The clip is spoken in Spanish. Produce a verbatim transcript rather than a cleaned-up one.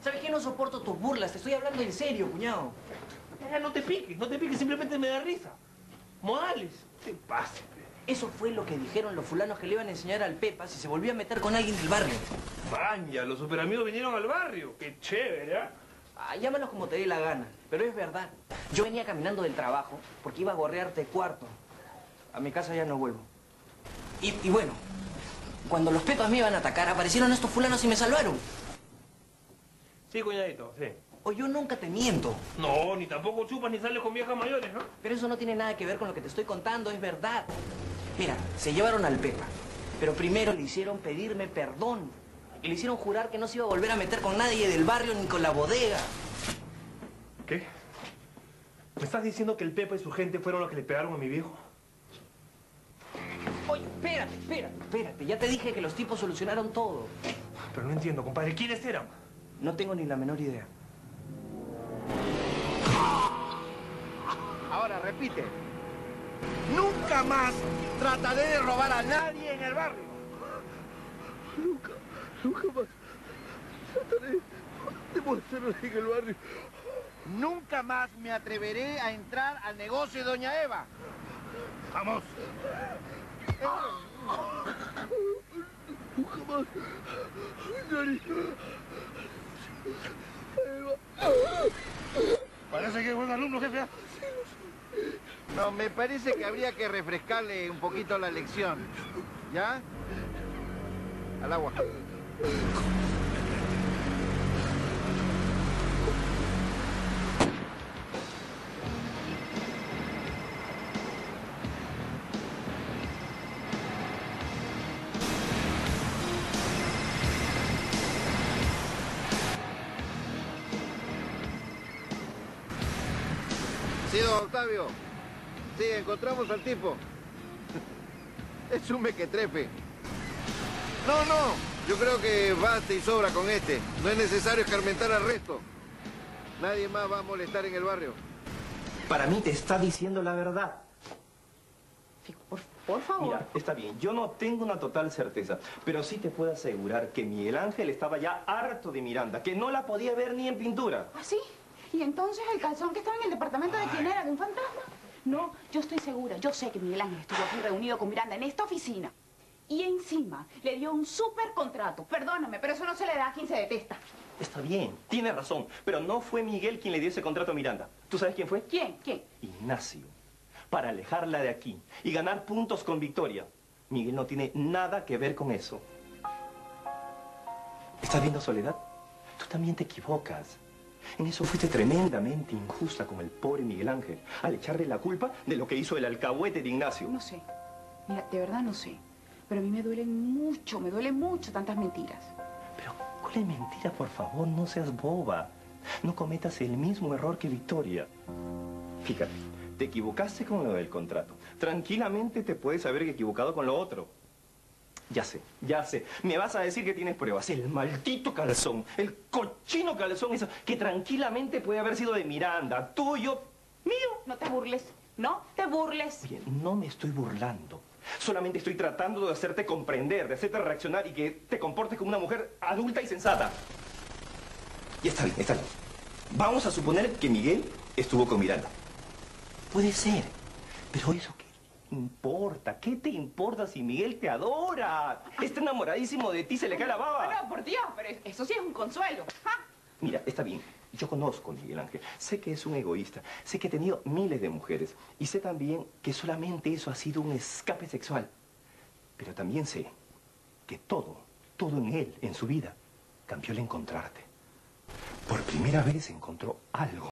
¿Sabes qué? No soporto tus burlas. Te estoy hablando en serio, cuñado. Ya, no te piques, no te piques, simplemente me da risa. Modales, te pases. Eso fue lo que dijeron los fulanos que le iban a enseñar al Pepa si se volvía a meter con alguien del barrio. Vaya, los superamigos vinieron al barrio. Qué chévere, ¿ah? Ah, llámalos como te dé la gana, pero es verdad. Yo venía caminando del trabajo porque iba a gorrearte cuarto. A mi casa ya no vuelvo. Y, y bueno, cuando los Pepas me iban a atacar, aparecieron estos fulanos y me salvaron. Sí, cuñadito, sí. O yo nunca te miento. No, ni tampoco chupas ni sales con viejas mayores, ¿no? Pero eso no tiene nada que ver con lo que te estoy contando, es verdad. Mira, se llevaron al Pepa, pero primero le hicieron pedirme perdón. Y le hicieron jurar que no se iba a volver a meter con nadie del barrio ni con la bodega. ¿Qué? ¿Me estás diciendo que el Pepa y su gente fueron los que le pegaron a mi viejo? Oye, espérate, espérate, espérate. Ya te dije que los tipos solucionaron todo. Pero no entiendo, compadre. ¿Quiénes eran? No tengo ni la menor idea. Ahora, repite. Nunca más trataré de robar a nadie en el barrio. Nunca, nunca más trataré de molestarlos en el barrio. Nunca más me atreveré a entrar al negocio de doña Eva. ¡Vamos! Nunca más. Nari. Eva. Parece que es buen alumno, jefe. No, me parece que habría que refrescarle un poquito la lección. ¿Ya? Al agua. Sí, don Octavio. Sí, encontramos al tipo. Es un mequetrefe. No, no. Yo creo que basta y sobra con este. No es necesario escarmentar al resto. Nadie más va a molestar en el barrio. Para mí te está diciendo la verdad. Por, por favor. Mira, está bien, yo no tengo una total certeza, pero sí te puedo asegurar que Miguel Ángel estaba ya harto de Miranda, que no la podía ver ni en pintura. ¿Ah, sí? ¿Y entonces el calzón que estaba en el departamento de quién era? ¿De un fantasma? No, yo estoy segura. Yo sé que Miguel Ángel estuvo aquí reunido con Miranda en esta oficina. Y encima le dio un súper contrato. Perdóname, pero eso no se le da a quien se detesta. Está bien, tiene razón, pero no fue Miguel quien le dio ese contrato a Miranda. ¿Tú sabes quién fue? ¿Quién? ¿Quién? Ignacio. Para alejarla de aquí y ganar puntos con Victoria. Miguel no tiene nada que ver con eso. ¿Estás viendo, Soledad? Tú también te equivocas. En eso fuiste tremendamente injusta con el pobre Miguel Ángel, al echarle la culpa de lo que hizo el alcahuete de Ignacio. No sé. Mira, de verdad no sé. Pero a mí me duelen mucho, me duelen mucho tantas mentiras. Pero, ¿cuál es mentira? Por favor, no seas boba. No cometas el mismo error que Victoria. Fíjate, te equivocaste con lo del contrato. Tranquilamente te puedes haber equivocado con lo otro. Ya sé, ya sé. Me vas a decir que tienes pruebas. El maldito calzón, el cochino calzón, eso, que tranquilamente puede haber sido de Miranda, tuyo, mío. No te burles, no te burles. Oye, no me estoy burlando. Solamente estoy tratando de hacerte comprender, de hacerte reaccionar y que te comportes como una mujer adulta y sensata. Y está bien, está bien. Vamos a suponer que Miguel estuvo con Miranda. Puede ser, pero eso qué importa. ¿Qué te importa si Miguel te adora? Está enamoradísimo de ti, se le cae la baba. No, por Dios, pero eso sí es un consuelo. ¡Ja! Mira, está bien. Yo conozco a Miguel Ángel. Sé que es un egoísta. Sé que ha tenido miles de mujeres. Y sé también que solamente eso ha sido un escape sexual. Pero también sé que todo, todo en él, en su vida, cambió al encontrarte. Por primera vez encontró algo.